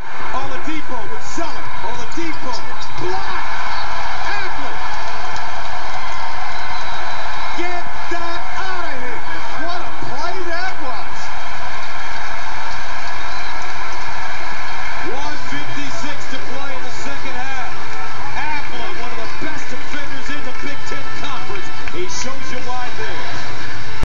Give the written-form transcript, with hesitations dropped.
Oladipo with Zeller. Oladipo. Block. Appley. Get that out of here. What a play that was. 1:56 to play in the second half. Appley, one of the best defenders in the Big Ten Conference. He shows you why